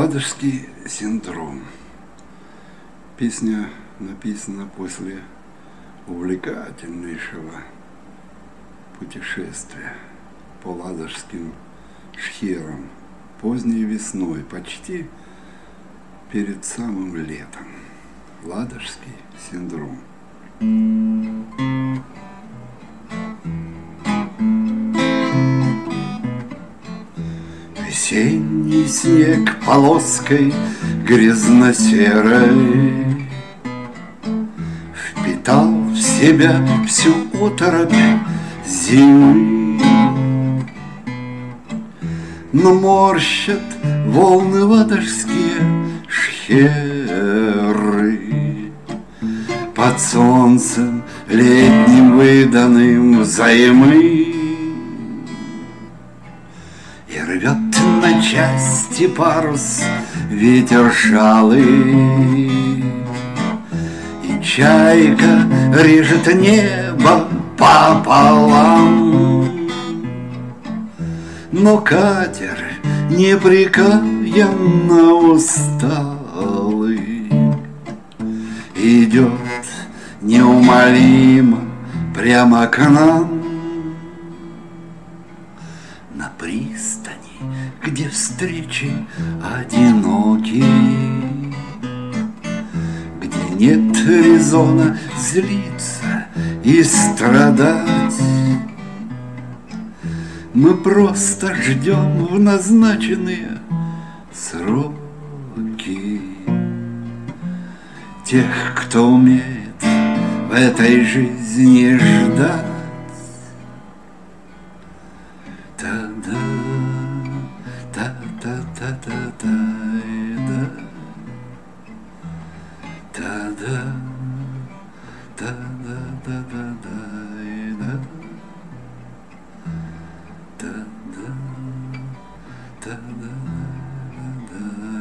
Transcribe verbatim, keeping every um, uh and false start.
Ладожский синдром. Песня написана после увлекательнейшего путешествия по ладожским шхерам поздней весной, почти перед самым летом. Ладожский синдром. Весенний снег полоской грязно-серой впитал в себя всю оторопь зимы, но морщат волны ладожские шхеры под солнцем летним выданным взаймы. И рвет на части парус ветер шалый, и чайка режет небо пополам. Но катер непрекаянно усталый идет неумолимо прямо к нам. На пристани, где встречи одиноки, где нет резона злиться и страдать, мы просто ждем в назначенные сроки тех, кто умеет в этой жизни ждать. Та-да, та-та-та-та-та-да, та-да, та-да-та-та-та-да, та-да, та-да-та-да.